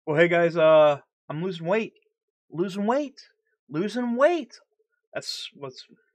Well, hey guys, I'm losing weight. Losing weight. Losing weight. That's what's